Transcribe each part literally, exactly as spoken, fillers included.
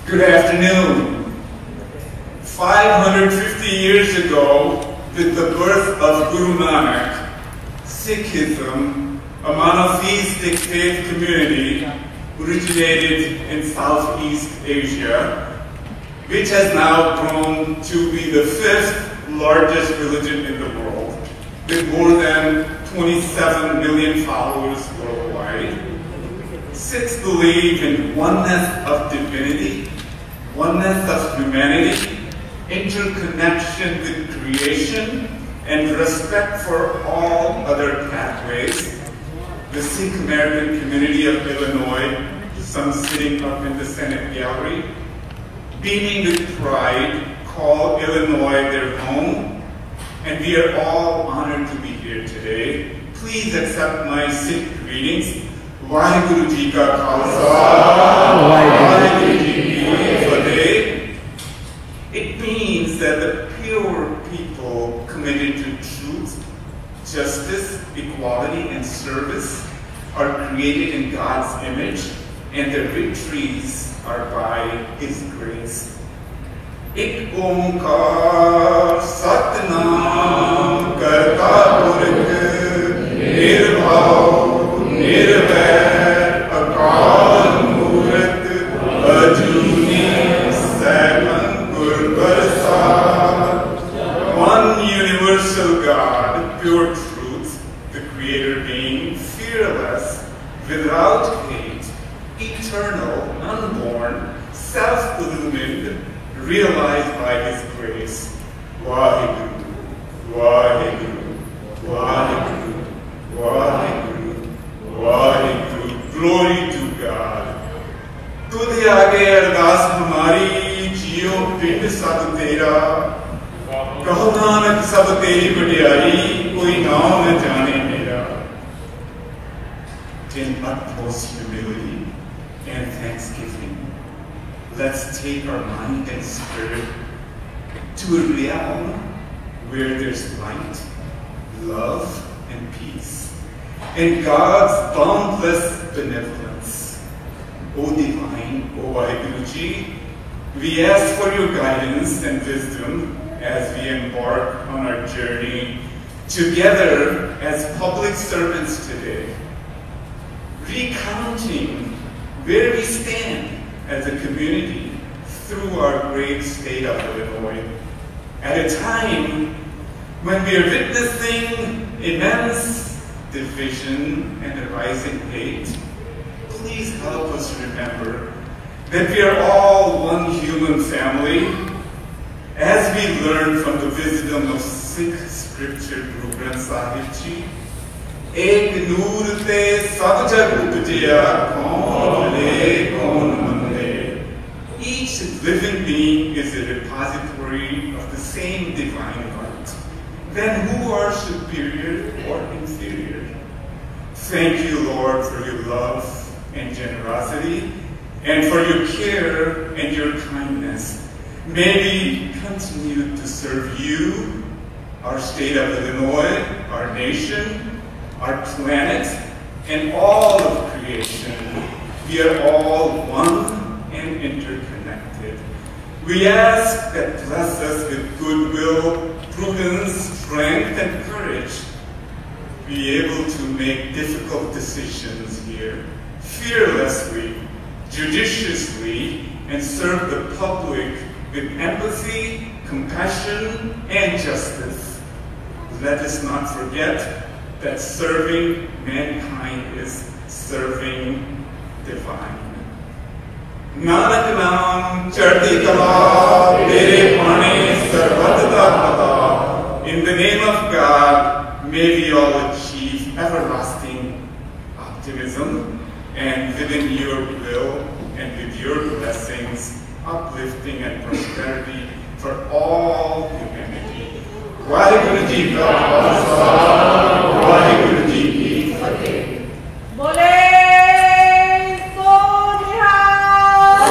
Good afternoon. five hundred fifty years ago, with the birth of Guru Nanak, Sikhism, a monotheistic faith community, originated in Southeast Asia, which has now grown to be the fifth largest religion in the world, with more than twenty-seven million followers worldwide. Sikhs believe in oneness of divinity, oneness of humanity, interconnection with creation, and respect for all other pathways. The Sikh American community of Illinois, some sitting up in the Senate gallery, beaming with pride, call Illinois their home, and we are all honored to be here today. Please accept my Sikh greetings. Vaheguru Ji Ka Khalsa, Vaheguru Ji Ki Fateh. It means that the pure people committed to truth, justice, equality, and service are created in God's image, and their victories are by His grace. Ik Omkar Satnam Karta Purkh Nirbhav Nirvair Akal Murth Ajuni Savan Gur Prasad. One universal God, pure truth, the Creator being, fearless, without hate, eternal, unborn, self-illumined, realized by His grace. Vaheguru, Vaheguru, Vaheguru, Vaheguru, Vaheguru. Glory to God. Tudhe aage ardas hamari, jiyo pind sab tera. Kaho Nanak sab teri vadiyai, koi naam na jaane mera. In utmost humility and thanksgiving, let's take our mind and spirit to a realm where there's light, love, and peace, and God's boundless benevolence. O Divine, O Vaheguru Ji, we ask for your guidance and wisdom as we embark on our journey together as public servants today, recounting where we stand as a community through our great state of Illinois, at a time when we are witnessing immense division and a rising hate. Please help us remember that we are all one human family, as we learn from the wisdom of Sikh scripture, Guru Granth Sahib Ji. Ek noor te sab jag upjaya, kaun le kaun mande. Each living being is a repository of the same divine light. Then who are superior or inferior? Thank you, Lord, for your love and generosity, and for your care and your kindness. May we continue to serve you, our state of Illinois, our nation, our planet, and all of creation. We are all one and interconnected. We ask that bless us with goodwill, prudence, strength, and courage. Be able to make difficult decisions here, fearlessly, judiciously, and serve the public with empathy, compassion, and justice. Let us not forget that serving mankind is serving divine. Nanak naam chardi kala, tere pane sarvata pata. In the name of God, may we all achieve everlasting optimism, and within your will and with your blessings, uplifting and prosperity for all humanity. Vaheguru Ji Ka Khalsa, Vaheguru Ji Ki Fateh. Bole so nihal.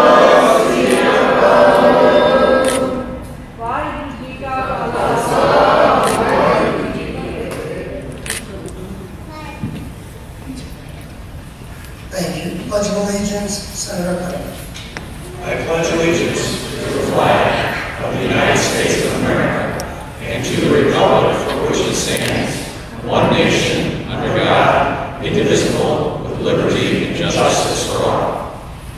Vaheguru Ji Ka Khalsa, Vaheguru Ji Ki Fateh. Thank you. Pledge of Allegiance, Senator Cutler. I States of America and to the republic for which it stands, one nation, under God, indivisible, with liberty and justice for all.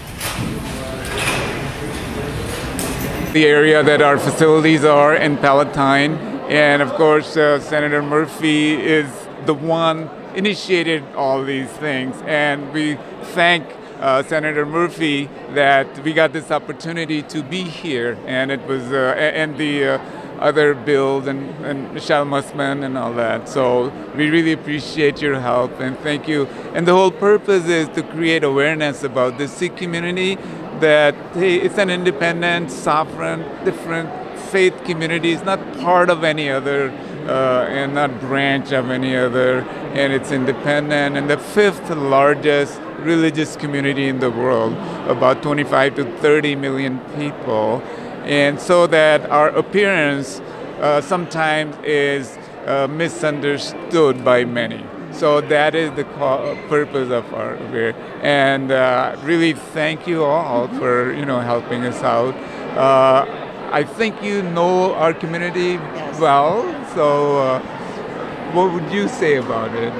The area that our facilities are in Palatine, and of course uh, Senator Murphy is the one initiated all these things, and we thank uh, Senator Murphy that we got this opportunity to be here, and it was uh, and the uh, other bills and, and Michelle Musman and all that. So we really appreciate your help and thank you. And the whole purpose is to create awareness about the Sikh community, that hey, it's an independent, sovereign, different faith community. It's not part of any other uh, and not branch of any other, and it's independent and the fifth largest religious community in the world, about twenty-five to thirty million people. And so that our appearance uh, sometimes is uh, misunderstood by many. So that is the purpose of our affair. And uh, really thank you all for, you know, helping us out. Uh, I think you know our community yes. well, so uh, what would you say about it?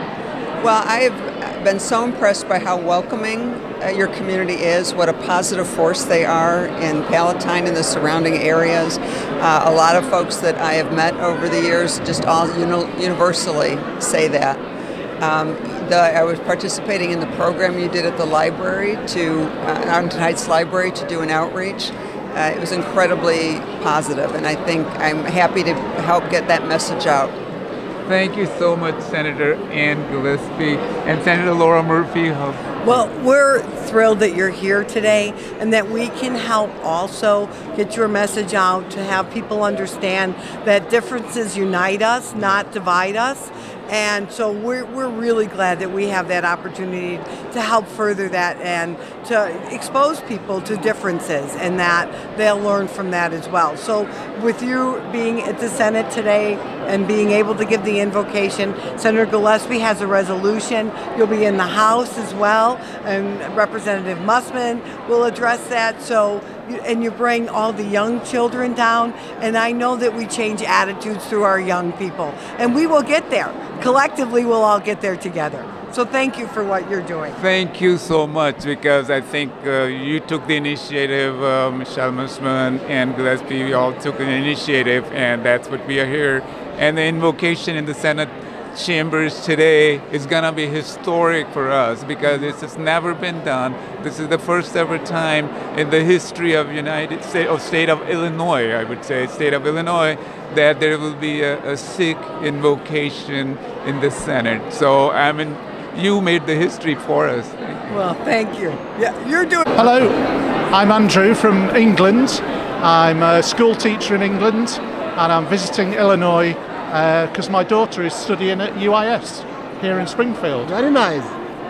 Well, I've been so impressed by how welcoming uh, your community is, what a positive force they are in Palatine and the surrounding areas. Uh, a lot of folks that I have met over the years just all uni universally say that. Um, the, I was participating in the program you did at the library, to uh, Arlington Heights Library, to do an outreach. Uh, it was incredibly positive, and I think I'm happy to help get that message out. Thank you so much, Senator Ann Gillespie and Senator Laura Murphy. Well, we're thrilled that you're here today and that we can help also get your message out to have people understand that differences unite us, not divide us. And so we're, we're really glad that we have that opportunity to help further that and to expose people to differences, and that they'll learn from that as well. So with you being at the Senate today and being able to give the invocation, Senator Gillespie has a resolution. You'll be in the House as well, and Representative Musman will address that. So, and you bring all the young children down, and I know that we change attitudes through our young people, and we will get there. Collectively, we'll all get there together. So thank you for what you're doing. Thank you so much, because I think uh, you took the initiative, uh, Michelle Musman and Gillespie, we all took an initiative, and that's what we are here. And the invocation in the Senate chambers today is going to be historic for us, because this has never been done. This is the first ever time in the history of United States, or state of Illinois, I would say, state of Illinois, that there will be a, a Sikh invocation in the Senate. So I mean, you made the history for us. Thank you. Well, thank you. Yeah, you're doing. Hello, I'm Andrew from England. I'm a school teacher in England, and I'm visiting Illinois because uh, my daughter is studying at U I S here in Springfield. Very nice.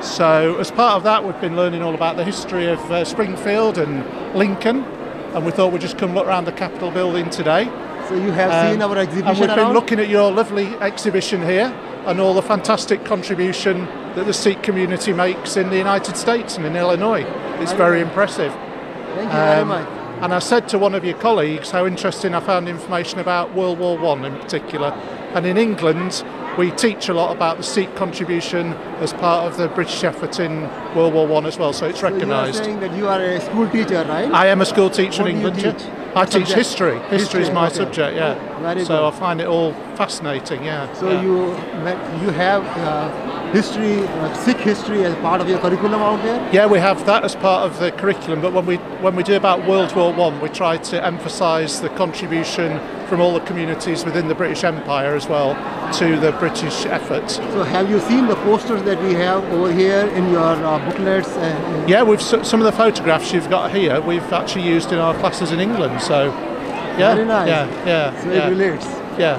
So as part of that, we've been learning all about the history of uh, Springfield and Lincoln, and we thought we'd just come look around the Capitol building today. So you have um, seen our exhibition and we've around? been looking at your lovely exhibition here and all the fantastic contribution that the Sikh community makes in the United States and in Illinois. It's very impressive. Thank you very Um, much. And I said to one of your colleagues how interesting I found information about World War One in particular. And in England, we teach a lot about the Sikh contribution as part of the British effort in World War One as well, so it's So you are recognised. saying that you are a school teacher, right? I am a school teacher What in do you England. teach? yeah. I teach Subject? history. History, History, is my okay. subject, yeah. Very so good. I find it all fascinating, yeah. So yeah. you you have uh, history, uh, Sikh history as part of your curriculum out there? Yeah, we have that as part of the curriculum, but when we when we do about World War One, we try to emphasise the contribution from all the communities within the British Empire as well to the British effort. So have you seen the posters that we have over here in your uh, booklets? Uh, Yeah, we've some of the photographs you've got here we've actually used in our classes in England. So, yeah, Very nice. yeah, yeah, So yeah, it relates. yeah.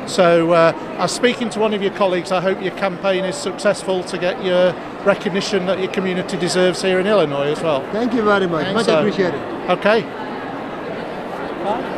So uh, I was speaking to one of your colleagues. I hope your campaign is successful to get your recognition that your community deserves here in Illinois as well. Thank you very much. Thanks, Much sir. appreciated. Okay.